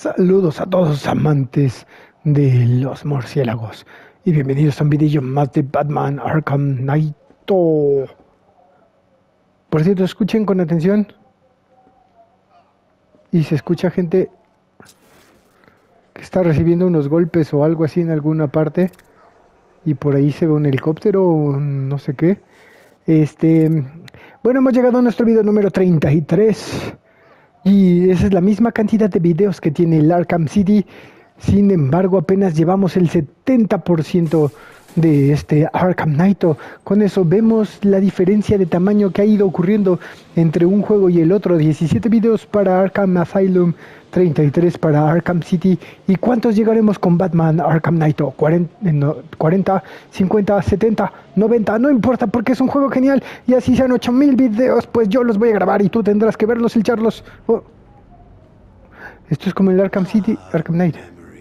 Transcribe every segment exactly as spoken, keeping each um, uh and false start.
Saludos a todos amantes de los murciélagos y bienvenidos a un video más de Batman Arkham Knight. Por cierto, escuchen con atención y se escucha gente que está recibiendo unos golpes o algo así en alguna parte y por ahí se ve un helicóptero o no sé qué. Este, bueno, hemos llegado a nuestro video número treinta y tres. Y esa es la misma cantidad de videos que tiene el Arkham City. Sin embargo, apenas llevamos el setenta por ciento de este Arkham Knight. Con eso vemos la diferencia de tamaño que ha ido ocurriendo entre un juego y el otro. diecisiete videos para Arkham Asylum, treinta y tres para Arkham City. ¿Y cuántos llegaremos con Batman Arkham Knight? cuarenta, cincuenta, setenta, noventa, no importa porque es un juego genial. Y así sean ocho mil videos, pues yo los voy a grabar y tú tendrás que verlos y echarlos. Oh. Esto es como el Arkham City, Arkham Knight.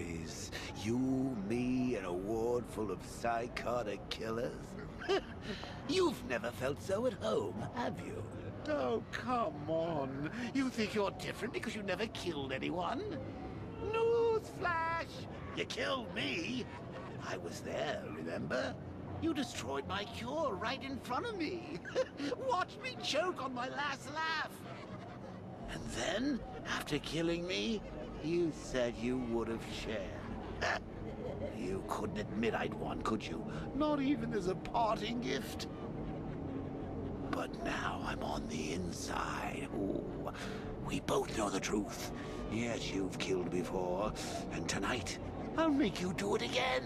Psychotic killers? You've never felt so at home, have you? Oh, come on. You think you're different because you never killed anyone? Newsflash! You killed me. I was there, remember? You destroyed my cure right in front of me. Watched me choke on my last laugh. And then, after killing me, you said you would have shared. You couldn't admit I'd won, could you? Not even as a parting gift. But now I'm on the inside. Ooh, we both know the truth. Yes, you've killed before. And tonight, I'll make you do it again.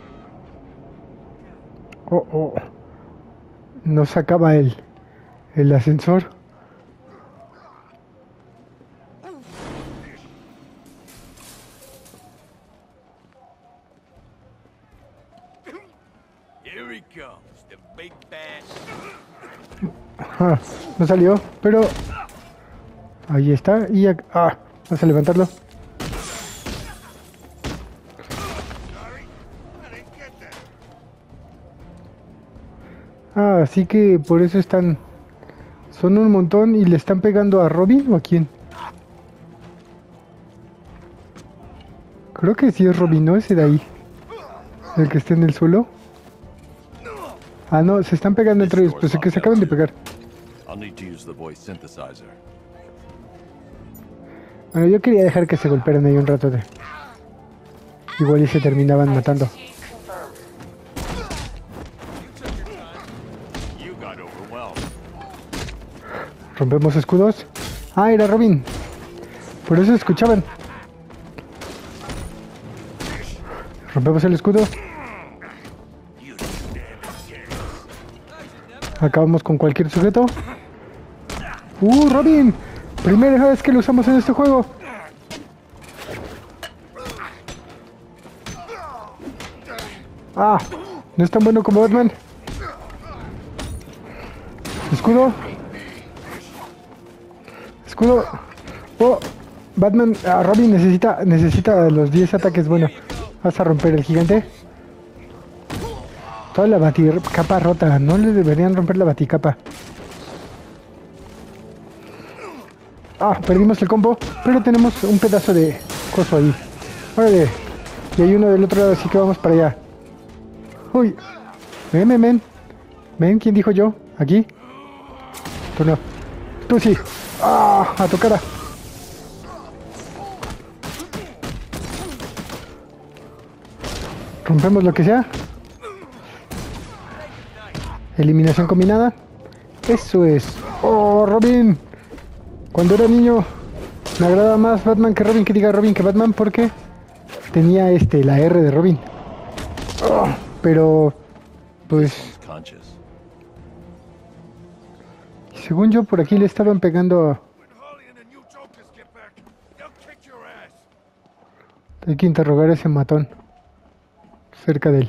Oh, oh. No se acaba el, el ascensor. Ah, no salió, pero ahí está y ya, ah, vamos a levantarlo. Ah, así que por eso están, son un montón y le están pegando a Robin o a quién. Creo que sí es Robin, ¿no? Ese de ahí, el que está en el suelo. Ah, no, se están pegando entre ellos, pues es que se acaban de pegar. Bueno, yo quería dejar que se golpearan ahí un rato de... Igual y se terminaban matando. Rompemos escudos. Ah, era Robin. Por eso escuchaban. Rompemos el escudo. Acabamos con cualquier sujeto. ¡Uh, Robin! Primera vez que lo usamos en este juego. Ah, no es tan bueno como Batman. Escudo. Escudo. Oh, Batman, ah, Robin necesita, necesita los diez ataques. Bueno, vas a romper el gigante. Toda la baticapa rota, no le deberían romper la baticapa. Ah, perdimos el combo, pero tenemos un pedazo de coso ahí. Órale. Y hay uno del otro lado, así que vamos para allá. Uy. Ven, ven, ven. Ven, ¿quién dijo yo? ¿Aquí? Tú no. Tú sí. Ah, a tu cara. Rompemos lo que sea. Eliminación combinada. Eso es. ¡Oh, Robin! Cuando era niño me agrada más Batman que Robin, que diga Robin que Batman, porque tenía este la R de Robin. Oh, pero pues según yo por aquí le estaban pegando. Hay que interrogar a ese matón cerca de él.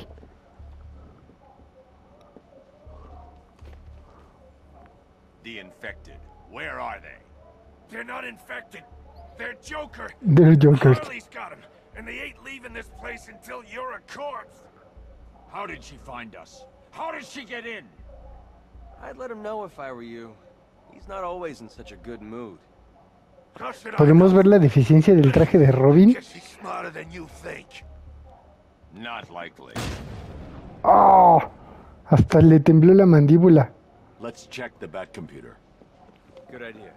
Where are they? They're not infected. They're Joker. They're Jokers. Harley's got him, and they ain't leaving this place until you're a corpse. How did she find us? How did she get in? I'd let him know if I were you. He's not always in such a good mood. ¿Podemos ver la deficiencia del traje de Robin? She's smarter than you think. Not likely. ¡Oh! Hasta le tembló la mandíbula. Let's check the bat computer. Good idea.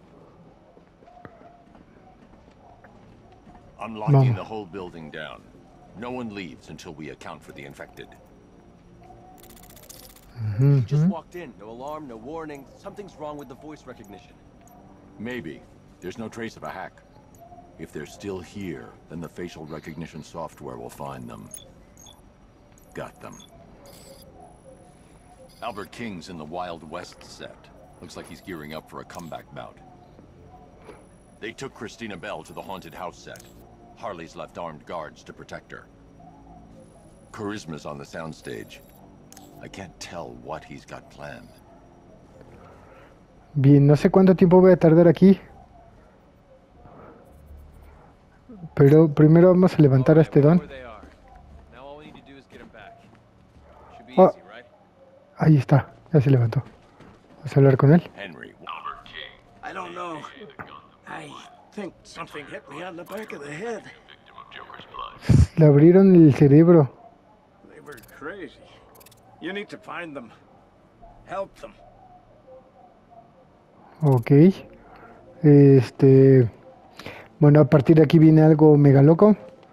I'm locking Vamos. the whole building down. No one leaves until we account for the infected. You just walked in. No alarm, no warning. Something's wrong with the voice recognition. Maybe. There's no trace of a hack. If they're still here, then the facial recognition software will find them. Got them. Albert King's in the Wild West set. Looks like he's gearing up for a comeback bout. They took Christina Bell to the haunted house set. Harley's left armed guards to protect her. Charisma's on the soundstage. I can't tell what he's got planned. Bien, no sé cuánto tiempo voy a tardar aquí. Pero primero vamos a levantar a este don. Oh, ahí está, ya se levantó. Vamos a hablar con él. Henry. I don't know. I think something hit me on the back of the head. Le abrieron el cerebro. They were crazy. You need to find them. Help them. Ok. Este... Bueno, a partir de aquí viene algo mega loco.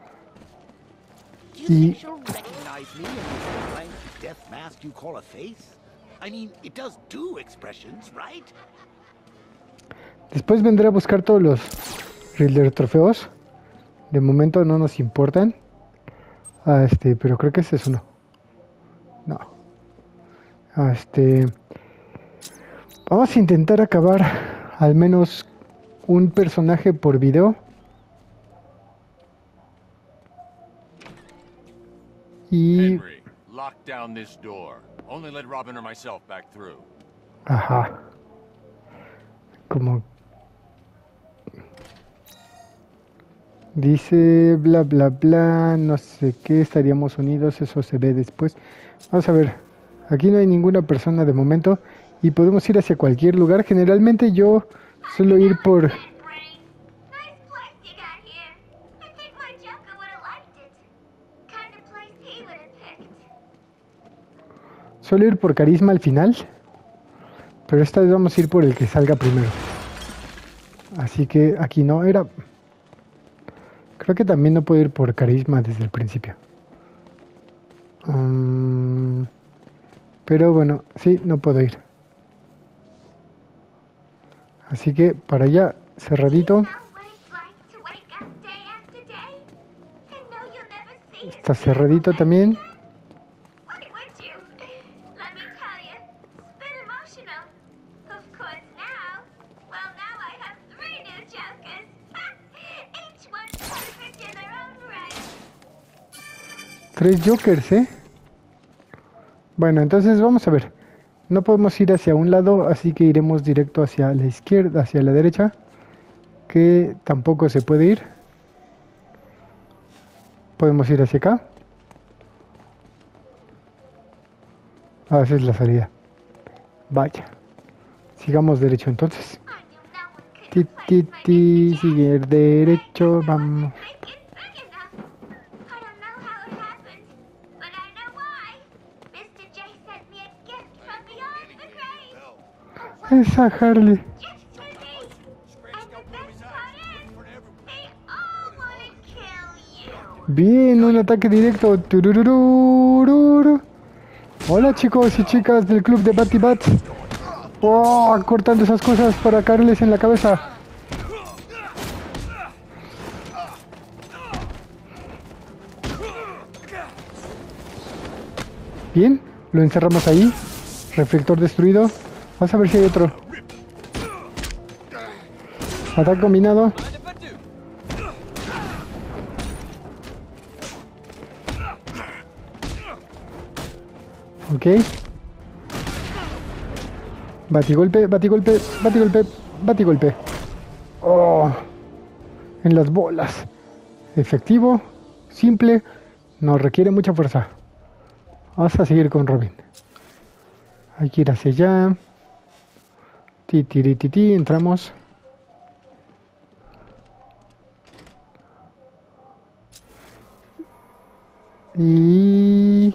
Do you Y think she'll recognize me in this blank death mask you call a face? I mean, it does do expressions, right? después vendré a buscar todos los Riddler trofeos. De momento no nos importan. Ah, este, pero creo que ese es uno. No. Ah, este... Vamos a intentar acabar al menos un personaje por video. Y... Henry, lock down this door. Only let Robin or myself back through. Ajá. Como... Dice bla bla bla, no sé qué, estaríamos unidos, eso se ve después. Vamos a ver, aquí no hay ninguna persona de momento y podemos ir hacia cualquier lugar. Generalmente yo suelo ir por... Suelo ir por carisma al final, pero esta vez vamos a ir por el que salga primero. Así que aquí no era... Creo que también no puedo ir por carisma desde el principio. Um, pero bueno, sí, no puedo ir. Así que para allá, cerradito. Está cerradito también. Tres Jokers, ¿eh? Bueno, entonces vamos a ver. No podemos ir hacia un lado, así que iremos directo hacia la izquierda, hacia la derecha. Que tampoco se puede ir. Podemos ir hacia acá. Ah, esa es la salida. Vaya. Sigamos derecho entonces. Ti, ti, ti, sigue derecho, vamos. Esa Harley. Bien, un ataque directo. Turururururu. Hola chicos y chicas del club de Batty Bats. Oh, cortando esas cosas para caerles en la cabeza. Bien, lo encerramos ahí. Reflector destruido. Vamos a ver si hay otro. Ataque combinado. Ok. Batigolpe, batigolpe, batigolpe, batigolpe. Oh. En las bolas. Efectivo, simple, no requiere mucha fuerza. Vamos a seguir con Robin. Hay que ir hacia allá. Ti, ti, ti, ti, entramos. Y...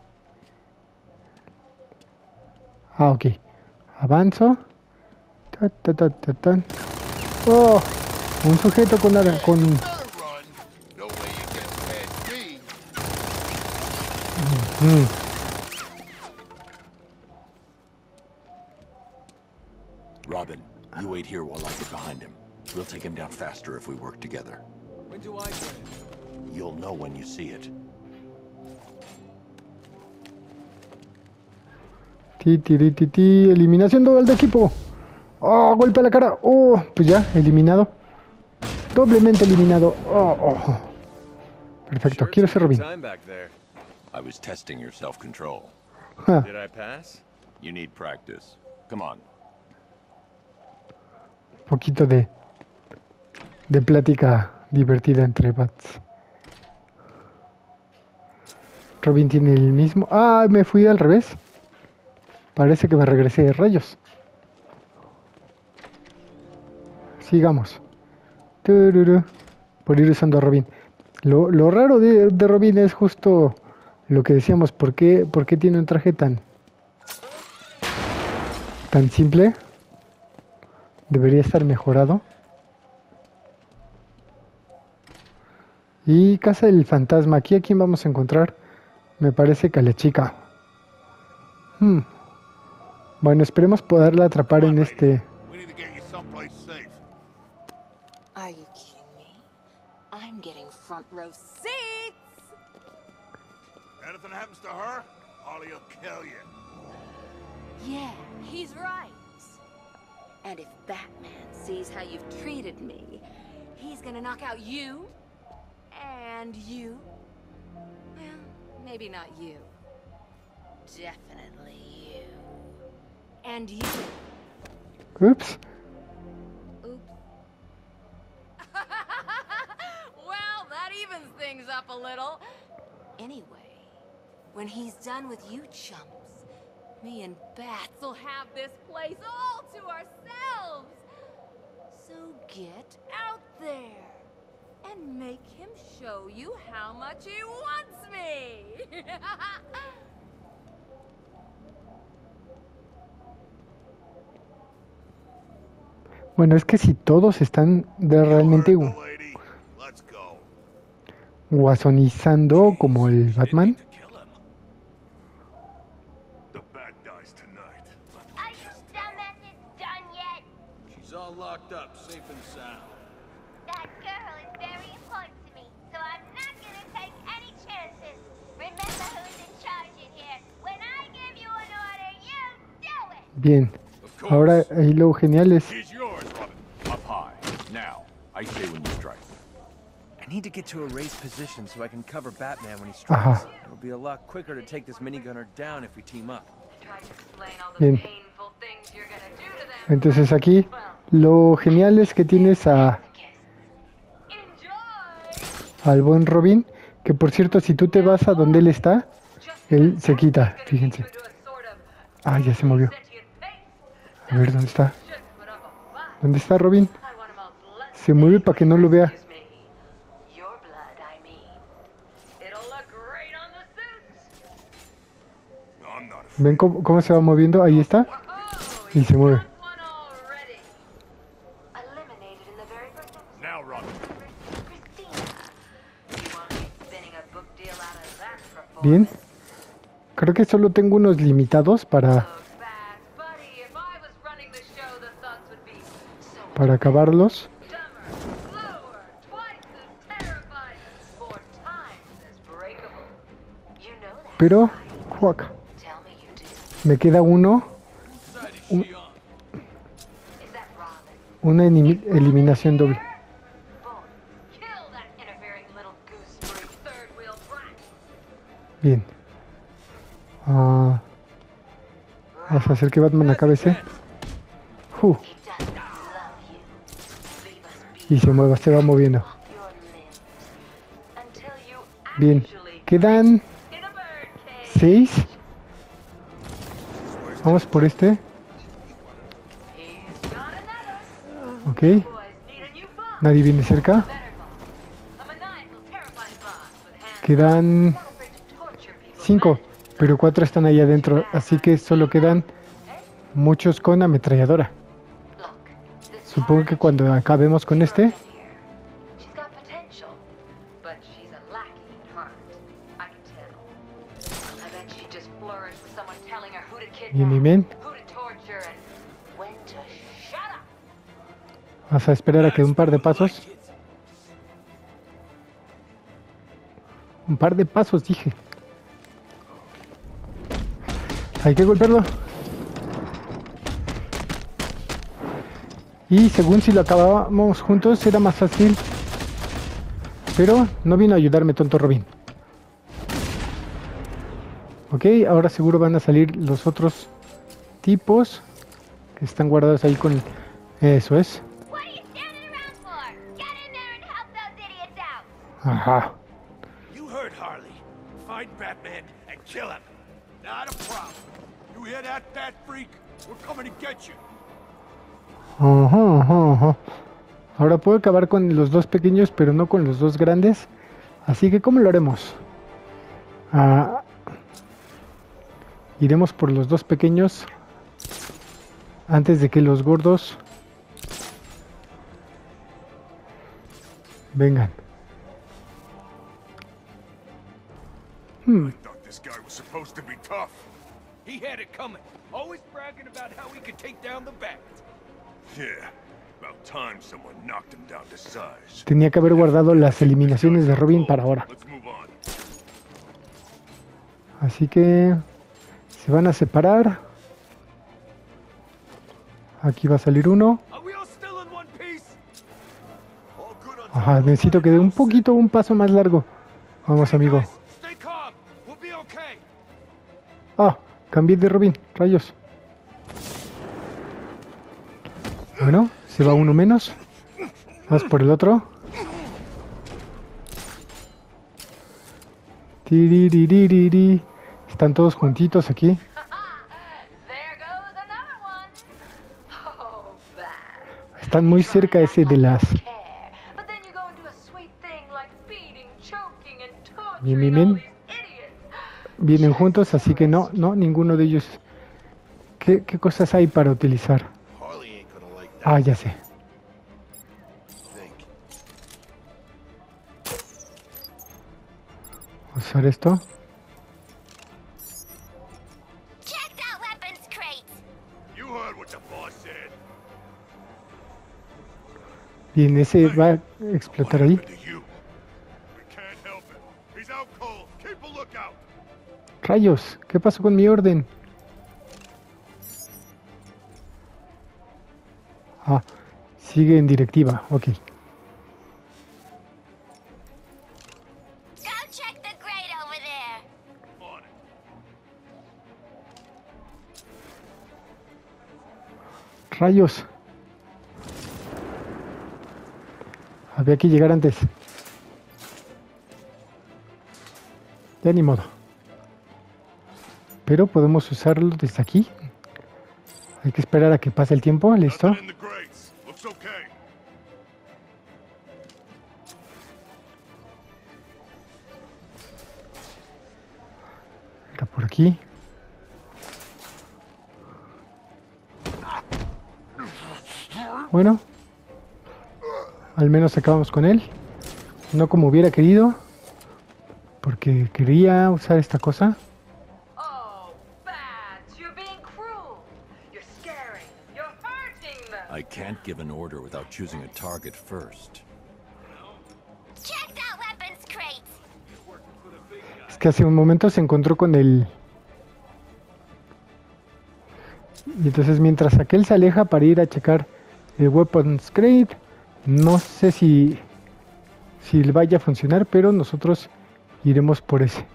Ah, ok. Avanzo. Ta, ta, ta, ta, ta. Oh, un sujeto con... la- con... No run. No way you get past me. Mm. Robin, you wait here while I get behind him. We'll take him down faster if we work together. When do I win? You'll know when you see it. Ti, ti, ti, ti, ti. Eliminación doble de equipo. Oh, golpe a la cara. Oh, pues ya, eliminado. Doblemente eliminado. Oh, oh. Perfecto, Sure quiero took ser your Robin. time back there. I was testing your self-control. Ja. Did I pass? You need practice. Come on. Poquito de de plática divertida entre bats. Robin tiene el mismo. Ah, me fui al revés. Parece que me regresé de rayos. Sigamos. Tururú. Por ir usando a Robin. Lo, lo raro de, de Robin es justo lo que decíamos. ¿Por qué, por qué tiene un traje tan tan simple? Debería estar mejorado. Y Casa del Fantasma. Aquí a quién vamos a encontrar. Me parece que a la chica. Hmm. Bueno, esperemos poderla atrapar en este. We need to get you someplace safe. Are you kidding me? I'm getting front row seats! Anything happens to her, Harley will kill you. Yeah, he's right. And if Batman sees how you've treated me, he's gonna knock out you, and you. Well, maybe not you. Definitely you. And you. Oops. Oops. Well, that evens things up a little. Anyway, when he's done with you chumps, me and Bats will have this place all to ourselves. So get out there and make him show you how much he wants me. Bueno, es que si todos están de realmente You heard the lady. Let's go. guasonizando como el Batman. To kill him. The bad dies tonight. Are you dumbasses done yet? She's all locked up, safe and sound. That girl is very important to me, so I'm not gonna take any chances. Remember who's in charge in here. When I give you an order, you do it! Bien. Of course. Ahora ahí lo genial es. He's yours, Robin. Up high. Now. I say when you strike. I need to get to a raised position so I can cover Batman when he Ajá. strikes. It'll be a lot quicker to take this minigunner down if we team up. Bien. Entonces aquí lo genial es que tienes a al buen Robin, que por cierto si tú te vas a donde él está, él se quita, fíjense. Ah, ya se movió. A ver, ¿dónde está? ¿Dónde está Robin? Se mueve para que no lo vea. I'm not a ¿Ven cómo, cómo se va moviendo? Ahí está. Y se mueve. now, Robin. Bien. Creo que solo tengo unos limitados para, para acabarlos. Pero, fuck. Me queda uno. un- una enimi- eliminación doble. Bien. Ah, vamos a hacer que Batman acabe ese. Uh, y se mueva, se va moviendo. Bien. Quedan seis. Vamos por este. Ok. Nadie viene cerca. Quedan cinco, pero cuatro están ahí adentro, así que solo quedan muchos con ametralladora. Supongo que cuando acabemos con este, bien, bien, bien. Vas a esperar a que un par de pasos. Un par de pasos, dije. Hay que golpearlo. Y según si lo acabábamos juntos era más fácil. Pero no vino a ayudarme, tonto Robin. Ok, ahora seguro van a salir los otros tipos que están guardados ahí con... Eso es. Ajá. You heard Harley. Find Batman and kill him. Not a problem. You hear that, Bat Freak? We're coming to get you. Ajá, ajá, ajá. Ahora puedo acabar con los dos pequeños, pero no con los dos grandes. Así que, ¿cómo lo haremos? Ah, iremos por los dos pequeños antes de que los gordos vengan. Hmm. I thought this guy was supposed to be tough. He had it coming. Always bragging about how he could take down the Bat. Yeah. About time someone knocked him down to size. Tenía que haber guardado las eliminaciones de Robin para ahora. Let's move on. Así que se van a separar. Aquí va a salir uno. Are we all still in one piece? All good on Ajá, necesito que dé un poquito, un paso más largo. Vamos, amigo. Stay calm. We'll be okay. Ah, cambié de Robin, rayos. Bueno, se va uno menos. Vamos por el otro. Tiriririri. Están todos juntitos aquí. There goes another one. Oh, bad. Están muy cerca ese de las... But then you go and do a sweet thing like beating, choking, and Bien, bien, torturing all bien. these idiots. Vienen juntos, así que no, no, ninguno de ellos. ¿Qué, qué cosas hay para utilizar? Harley ain't gonna like that. Ah, ya sé. Think. Usar esto. Check that weapons crate. You heard what the boss said. Bien, ese va a explotar ahí. What happened to you? We can't help it. He's out cold. Keep a lookout. Rayos, ¿qué pasó con mi orden? Ah, sigue en directiva, ok. Go check the grate over there. On it. Rayos. Había que llegar antes. Ya ni modo. Pero podemos usarlo desde aquí. Hay que esperar a que pase el tiempo, listo. Nothing in the grates. Looks okay. Era por aquí. Bueno. Al menos acabamos con él. No como hubiera querido. Porque quería usar esta cosa. Oh, Bats, you're being cruel. You're scaring them. You're hurting them. I can't give an order without choosing a target first. Check that weapons crate. Es que hace un momento se encontró con el... Y entonces mientras aquel se aleja para ir a checar el Weapons Crate, no sé si, si vaya a funcionar, pero nosotros iremos por ese.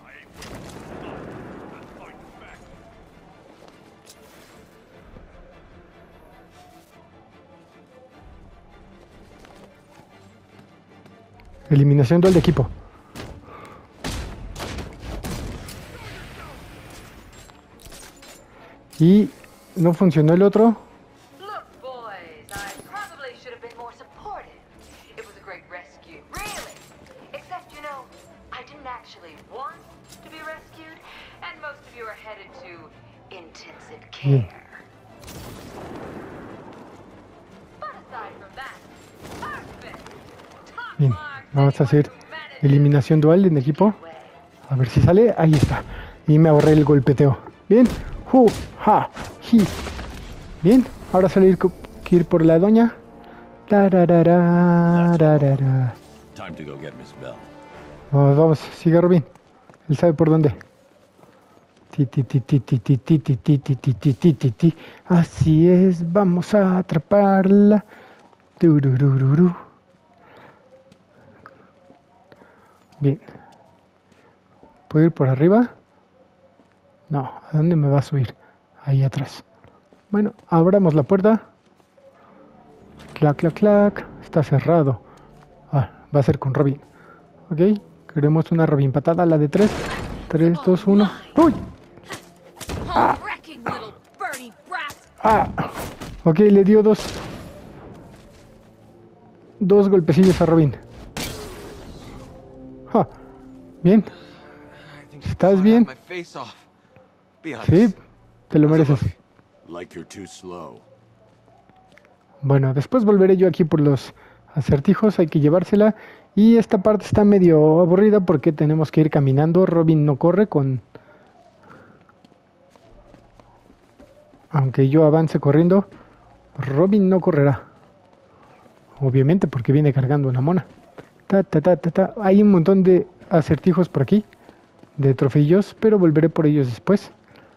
Eliminación dual de equipo. Y no funcionó el otro. Look, boys, I probably should have been more supportive. It was a great rescue, really. Except, you know, I didn't actually want to be rescued. Bien. Bien, vamos a hacer eliminación dual en equipo. A ver si sale. Ahí está. Y me ahorré el golpeteo. Bien. Hu, ha, hi. Bien. Ahora salir que ir por la doña. Tararara. Time to go get Miss Bell. Vamos, vamos. Sigue Robin. Él sabe por dónde. Ti, ti, ti, ti, ti, ti, ti, ti, ti, ti, ti, ti, ti, ti, ti. Así es. Vamos a atraparla. Tururururu. Bien. ¿Puedo ir por arriba? No, ¿a dónde me va a subir? Ahí atrás. Bueno, abramos la puerta. Clac, clac, clac. Está cerrado. Ah, va a ser con Robin. Ok, queremos una Robin patada, la de tres. tres, dos, uno. ¡Uy! Ah. Ah. Ok, le dio dos. Dos golpecillos a Robin. Ah. Bien. ¿Estás bien? Sí, te lo mereces. Like you're too slow. Bueno, después volveré yo aquí por los acertijos, hay que llevársela. Y esta parte está medio aburrida porque tenemos que ir caminando. Robin no corre con... Aunque yo avance corriendo, Robin no correrá. Obviamente porque viene cargando una mona. Ta, ta, ta, ta, ta. Hay un montón de acertijos por aquí, de trofeillos, pero volveré por ellos después.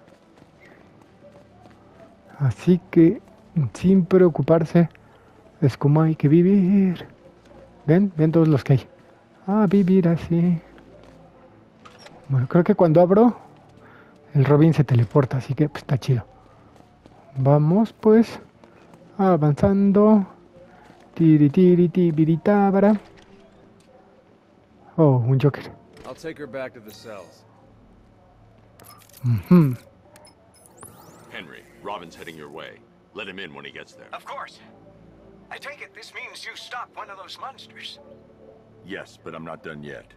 Así que, sin preocuparse, es como hay que vivir. ¿Ven? ¿Ven todos los que hay? A vivir así. Bueno, creo que cuando abro, el Robin se teleporta, así que pues, está chido. Vamos pues, avanzando. Tiri tiri tibiri tabara. Oh, un Joker. I'll take her back to the cells. Mm-hmm. Henry, Robin's heading your way. Let him in when he gets there. Of course. I take it this means you stopped one of those monsters. Yes, but I'm not done yet.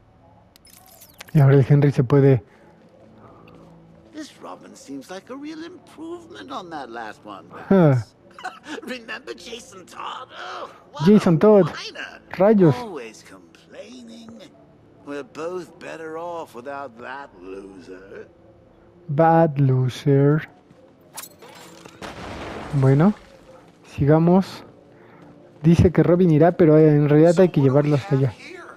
Y ahora el Henry se puede... This Robin seems like a real improvement on that last one. Huh. Remember Jason Todd? Oh, what Jason a Todd. whiner. Rayos. Always complaining. We're both better off without that loser. Bad loser. Bueno, sigamos. Dice que Robin irá, pero en realidad hay que llevarlo hasta allá.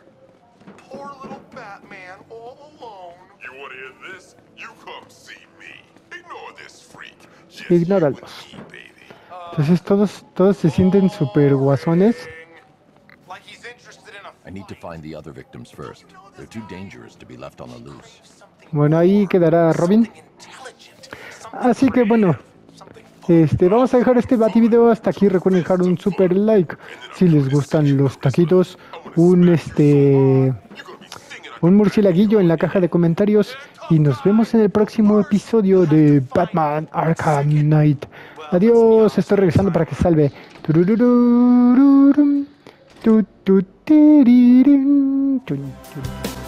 Ignóralos. Entonces todos, todos se sienten super guasones. I need to find the other victims first. They're too dangerous to be left on the loose. Bueno, ahí quedará Robin. Así que bueno, este, vamos a dejar este bativideo hasta aquí. Recuerden dejar un super like si les gustan los taquitos, un este, un murcielaguillo en la caja de comentarios y nos vemos en el próximo episodio de Batman Arkham Knight. Adiós, estoy regresando para que salve. Tururururum, tu, tu, tiririn, chun, chun.